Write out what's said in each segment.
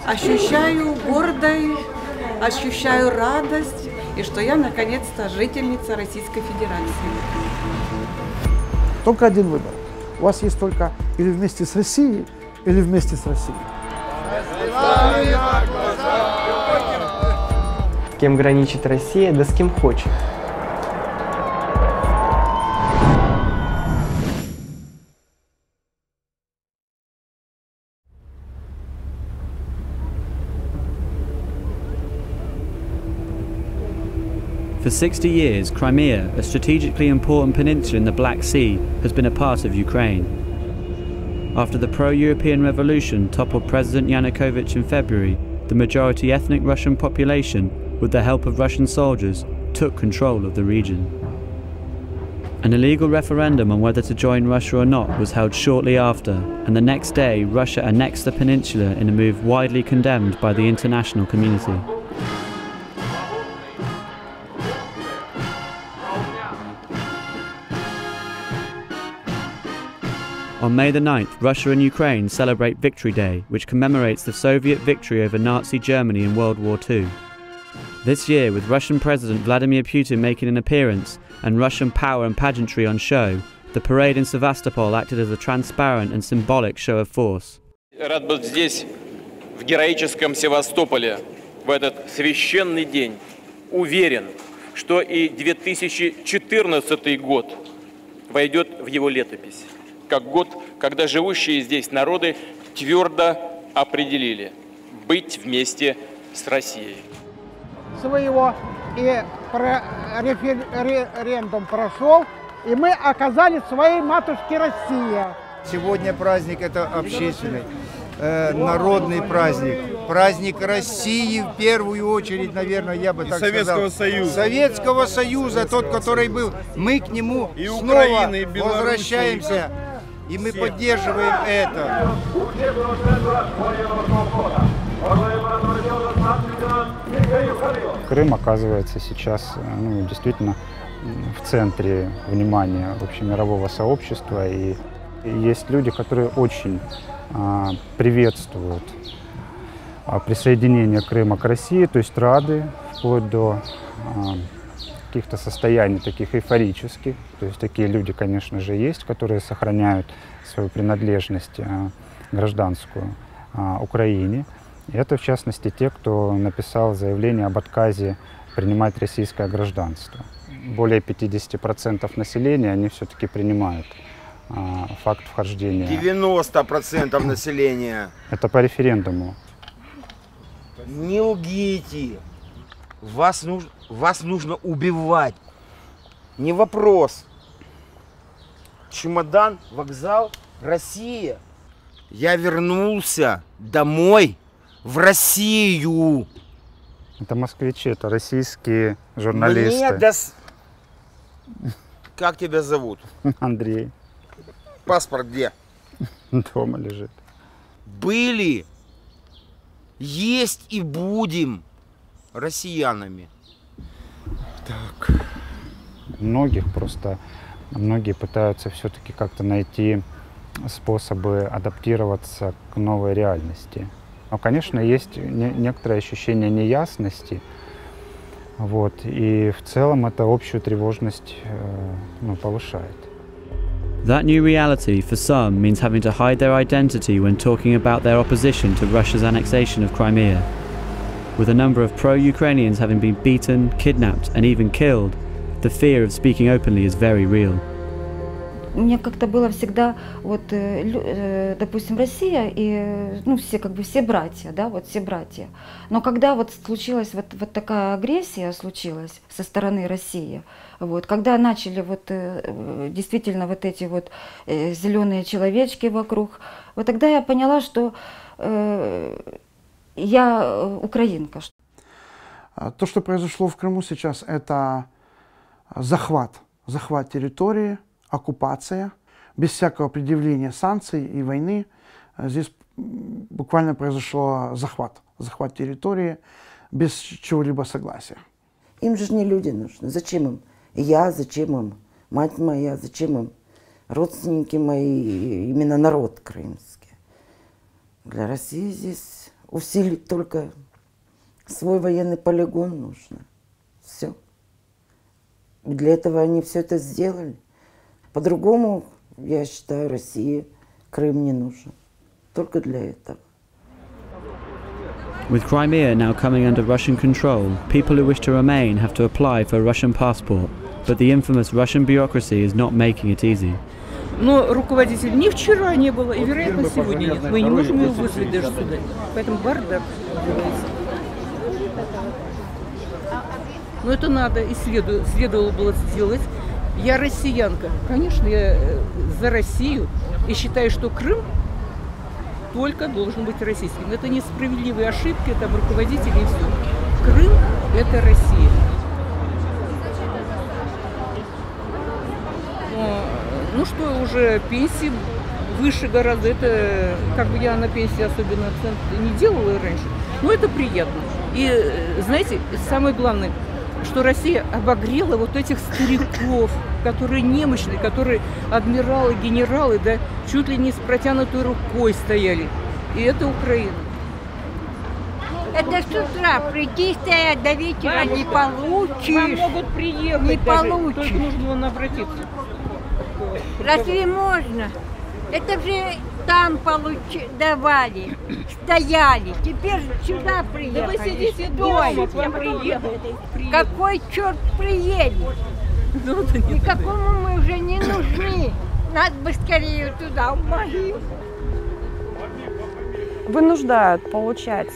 ощущаю гордость, ощущаю радость, и что я наконец-то жительница Российской Федерации. Только один выбор. У вас есть только или вместе с Россией, или вместе с Россией. С кем граничит Россия, да с кем хочет. For 60 years, Crimea, a strategically important peninsula in the Black Sea, has been a part of Ukraine. After the pro-European revolution toppled President Yanukovych in February, the majority ethnic Russian population, with the help of Russian soldiers, took control of the region. An illegal referendum on whether to join Russia or not was held shortly after, and the next day Russia annexed the peninsula in a move widely condemned by the international community. On May the 9th, Russia and Ukraine celebrate Victory Day, which commemorates the Soviet victory over Nazi Germany in World War II. This year, with Russian President Vladimir Putin making an appearance and Russian power and pageantry on show, the parade in Sevastopol acted as a transparent and symbolic show of force. Рад быть здесь, в героическом Севастополе, в этот священный день. Уверен, что и 2014 год войдет в его летопись, как год, когда живущие здесь народы твердо определили быть вместе с Россией. Своего и референдум прошел, и мы оказались своей матушке Россия. Сегодня праздник это общественный, народный праздник. Праздник России в первую очередь, наверное, я бы так сказал. Советского Союза, тот, который был. Мы к нему и снова возвращаемся. И мы поддерживаем это. Крым оказывается сейчас действительно в центре внимания общемирового сообщества. И есть люди, которые очень приветствуют присоединение Крыма к России, то есть рады, вплоть до каких-то состояний таких эйфорических. То есть такие люди, конечно же, есть, которые сохраняют свою принадлежность гражданскую Украине. И это, в частности, те, кто написал заявление об отказе принимать российское гражданство. Более 50% населения, они все-таки принимают факт вхождения. 90% населения. Это по референдуму. Не лгите. Вас нужно убивать. Не вопрос. Чемодан, вокзал, Россия. Я вернулся домой в Россию. Это москвичи, это российские журналисты. Как тебя зовут? Андрей. Паспорт где? Дома лежит. Были, есть и будем россиянами. Так. Многие пытаются все-таки как-то найти способы адаптироваться к новой реальности. Но, конечно, есть некоторое ощущение неясности. Вот, и в целом это общую тревожность повышает. That new reality for some means having to hide their identity when talking about their opposition to Russia's annexation of Crimea. With a number of pro-Ukrainians having been beaten, kidnapped and even killed, the fear of speaking openly is very real. Мне как-то было всегда, допустим, Россия и, все братья, да, все братья. Но когда случилась вот такая агрессия со стороны России, когда начали действительно эти зеленые человечки вокруг, тогда я поняла, что я украинка. То, что произошло в Крыму сейчас, это захват территории, оккупация, без всякого предъявления санкций и войны. Здесь буквально произошел захват территории без чего-либо согласия. Им же не люди нужны. Зачем им? Я, зачем им? Мать моя, зачем им? Родственники мои, именно народ крымский. Для России здесь усилить только свой военный полигон нужно. Все. Для этого они все это сделали. По-другому, я считаю, России Крым не нужен. Только для этого. With Crimea now coming under Russian control, people who wish to remain have to apply for a Russian passport, but the infamous Russian bureaucracy is not making it easy. Но руководителя ни вчера не было, и, вероятно, сегодня нет. Мы не можем его вызвать даже сюда. Поэтому бардак называется. Но это надо и следовало было сделать. Я россиянка. Конечно, я за Россию и считаю, что Крым только должен быть российским. Это несправедливые ошибки, там руководители и все. Крым – это Россия. Ну что, уже пенсии выше гораздо. Это, как бы я на пенсии особенно акцент не делала раньше. Но это приятно. И, знаете, самое главное, что Россия обогрела вот этих стариков, которые немощные, которые адмиралы, генералы, да, чуть ли не с протянутой рукой стояли. И это Украина. Это с утра прийти стоять до вечера не получишь. Вам могут приехать не даже, получишь. только нужно вам обратиться. Разве можно? Это же там давали, стояли. Теперь сюда приехали. Да вы сидите дома, к вам приехали. Какой черт приедет? Никакому мы уже не нужны. Надо бы скорее туда, в могилу. Вынуждают получать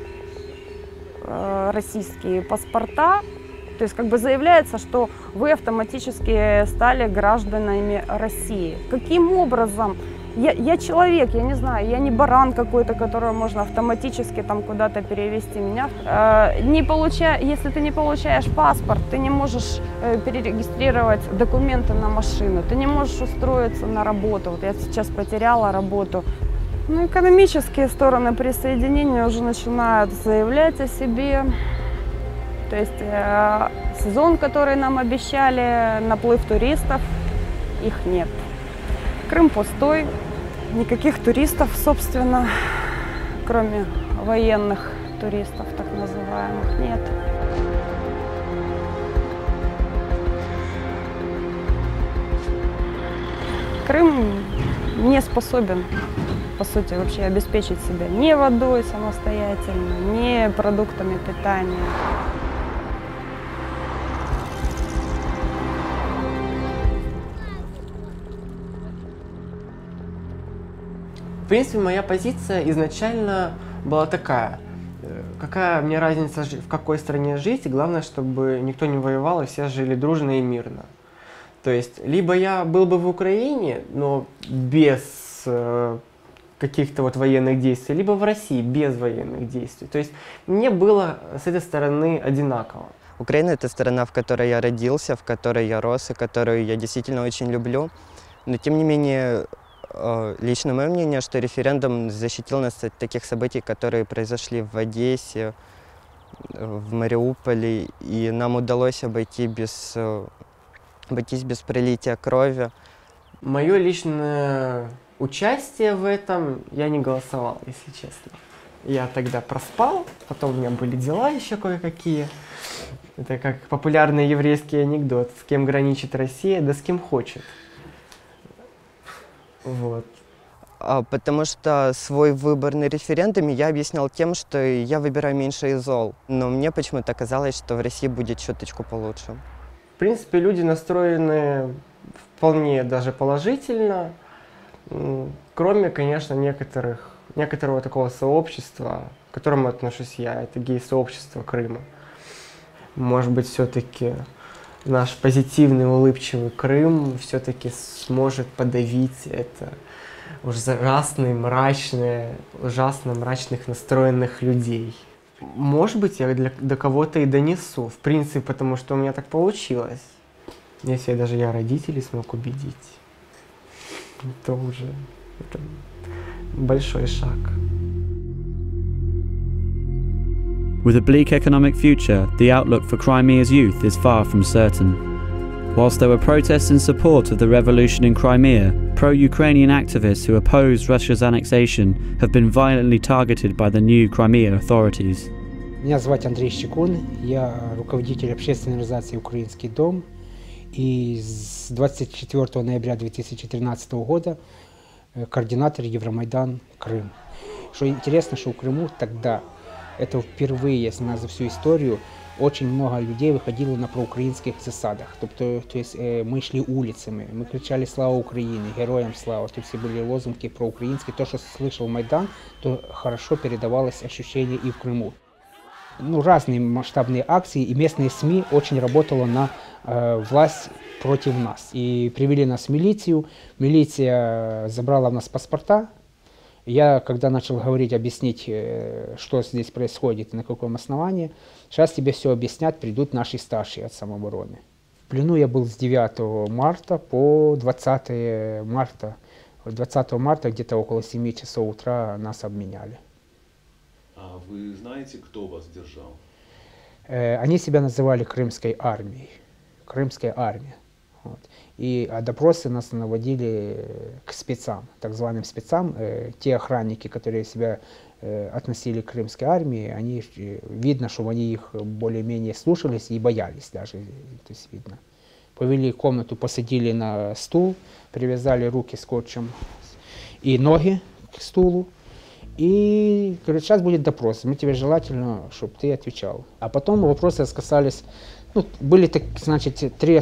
российские паспорта. То есть как бы заявляется, что вы автоматически стали гражданами России. Каким образом? Я человек, я не знаю, я не баран какой-то, которого можно автоматически там куда-то перевести. Меня если ты не получаешь паспорт, ты не можешь перерегистрировать документы на машину, ты не можешь устроиться на работу. Вот я сейчас потеряла работу. Ну, экономические стороны присоединения уже начинают заявлять о себе. То есть сезон, который нам обещали, наплыв туристов, их нет. Крым пустой, никаких туристов, собственно, кроме военных туристов, так называемых, нет. Крым не способен, по сути, вообще обеспечить себя ни водой самостоятельно, ни продуктами питания. В принципе, моя позиция изначально была такая. Какая мне разница, в какой стране жить, главное, чтобы никто не воевал и все жили дружно и мирно. То есть, либо я был бы в Украине, но без каких-то вот военных действий, либо в России без военных действий. То есть, мне было с этой стороны одинаково. Украина – это страна, в которой я родился, в которой я рос, и которую я действительно очень люблю. Но, тем не менее, лично мое мнение, что референдум защитил нас от таких событий, которые произошли в Одессе, в Мариуполе, и нам удалось обойтись без пролития крови. Мое личное участие в этом, я не голосовал, если честно. Я тогда проспал, потом у меня были дела еще кое-какие. Это как популярный еврейский анекдот: с кем граничит Россия, да с кем хочет. Вот. Потому что свой выбор на референдуме я объяснял тем, что я выбираю меньше из зол. Но мне почему-то казалось, что в России будет чуточку получше. В принципе, люди настроены вполне даже положительно, кроме, конечно, некоторого такого сообщества, к которому отношусь я, это гей-сообщество Крыма. Может быть, все-таки наш позитивный, улыбчивый Крым все-таки сможет подавить это ужасные, ужасно мрачных настроенных людей. Может быть, я до кого-то и донесу, в принципе, потому что у меня так получилось. Если даже я родителей смог убедить, то уже это большой шаг. With a bleak economic future, the outlook for Crimea's youth is far from certain. Whilst there were protests in support of the revolution in Crimea, pro-Ukrainian activists who oppose Russia's annexation have been violently targeted by the new Crimea authorities. Меня зовут Андрей Щекун, я руководитель общественной организации «Украинский дом». И с 24 ноября 2013 года координатор Евромайдан Крым. Что интересно, что в Крыму тогда, это впервые, если на за всю историю, очень много людей выходило на проукраинских засадах. То есть мы шли улицами, мы кричали «Слава Украине», «Героям слава». Тут все были лозунги проукраинские. То, что слышал Майдан, то хорошо передавалось ощущение и в Крыму. Ну, разные масштабные акции, и местные СМИ очень работала на власть против нас. И привели нас в милицию. Милиция забрала у нас паспорта. Я, когда начал говорить, объяснить, что здесь происходит и на каком основании, сейчас тебе все объяснят, придут наши старшие от самообороны. В плену я был с 9 марта по 20 марта. 20 марта где-то около 7 часов утра нас обменяли. А вы знаете, кто вас держал? Они себя называли Крымской армией. Крымская армия. Вот. И допросы нас наводили к спецам, так званым спецам. Те охранники, которые себя относили к Крымской армии, они, видно, что они их более-менее слушались и боялись даже. То есть видно. Повели в комнату, посадили на стул, привязали руки скотчем и ноги к стулу. И говорят, сейчас будет допрос, мы тебе желательно, чтобы ты отвечал. А потом вопросы касались, ну, были, значит, три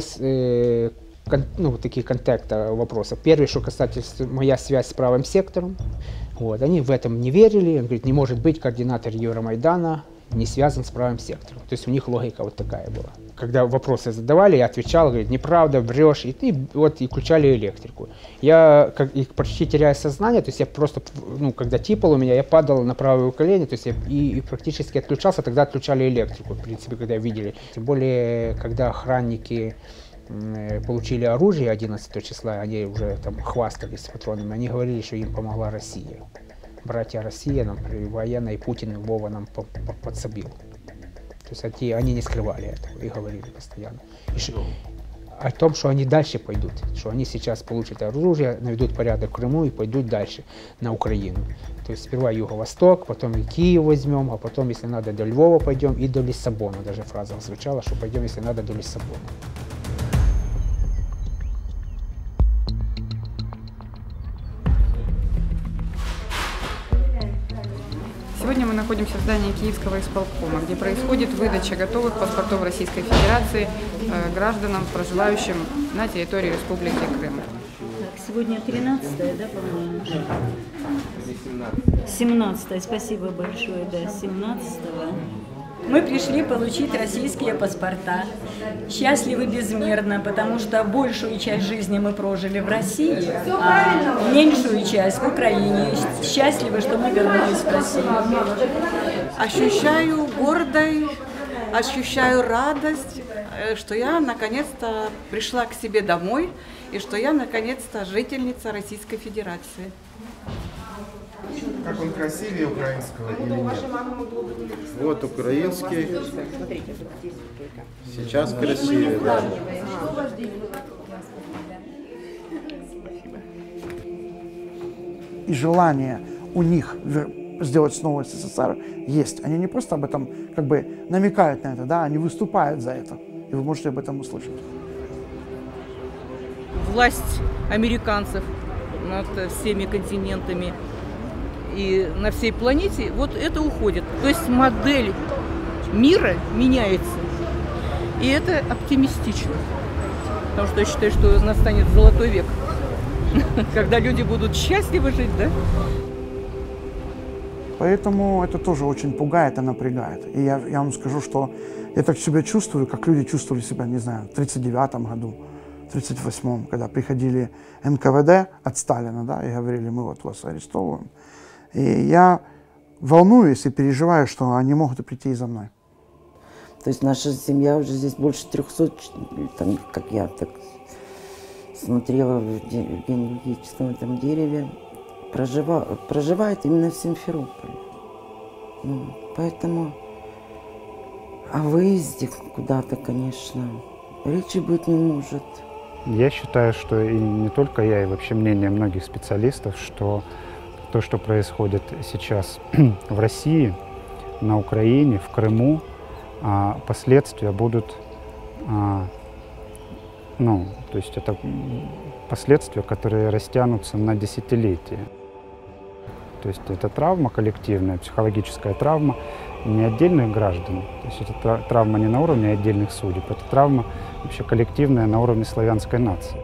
такие контакта вопросов. Первый, что касательно моя связь с правым сектором. Вот, они в этом не верили, он говорит, не может быть координатор Евромайдана не связан с правым сектором. То есть у них логика вот такая была. Когда вопросы задавали, я отвечал, говорит, неправда, врешь, и включали электрику. Я почти теряя сознание, то есть я просто, когда типал у меня, я падал на правое колено, то есть я и практически отключался, тогда отключали электрику, в принципе, когда видели. Тем более, когда охранники получили оружие 11 числа, они уже там хвастались патронами, они говорили, что им помогла Россия. Братья Россия нам военно, и Путин Вова нам подсобил. То есть они не скрывали этого и говорили постоянно. О том, что они дальше пойдут, что они сейчас получат оружие, наведут порядок в Крыму и пойдут дальше на Украину. То есть сперва Юго-Восток, потом и Киев возьмем, а потом, если надо, до Львова пойдем и до Лиссабона. Даже фраза звучала, что пойдем, если надо, до Лиссабона. Сегодня мы находимся в здании Киевского исполкома, где происходит выдача готовых паспортов Российской Федерации гражданам, проживающим на территории Республики Крым. Сегодня 13-е, да, по-моему? 17-е, спасибо большое, да, 17-го. Мы пришли получить российские паспорта. Счастливы безмерно, потому что большую часть жизни мы прожили в России, а меньшую часть в Украине. Счастливы, что мы вернулись в Россию. Ощущаю гордость, ощущаю радость, что я наконец-то пришла к себе домой и что я наконец-то жительница Российской Федерации. Как он красивее украинского или нет? Вот украинский. Сейчас красивее, да. И желание у них сделать снова СССР есть. Они не просто об этом как бы намекают на это, да, они выступают за это. И вы можете об этом услышать. Власть американцев над всеми континентами и на всей планете, вот это уходит. То есть модель мира меняется. И это оптимистично. Потому что я считаю, что настанет золотой век, когда люди будут счастливы жить, да? Поэтому это тоже очень пугает и напрягает. И я вам скажу, что я так себя чувствую, как люди чувствовали себя, не знаю, в 1939 году, в 1938, когда приходили НКВД от Сталина, да, и говорили, мы вот вас арестовываем. И я волнуюсь и переживаю, что они могут и прийти и за мной. То есть наша семья уже здесь больше 300, там, как я так смотрела в генеалогическом этом дереве, проживает именно в Симферополе. Поэтому о выезде куда-то, конечно, речи быть не может. Я считаю, что и не только я, и вообще мнение многих специалистов, что то, что происходит сейчас в России, на Украине, в Крыму, последствия будут, ну, то есть это последствия, которые растянутся на десятилетия. То есть это травма коллективная, психологическая травма не отдельных граждан, то есть это травма не на уровне отдельных судеб, это травма вообще коллективная на уровне славянской нации.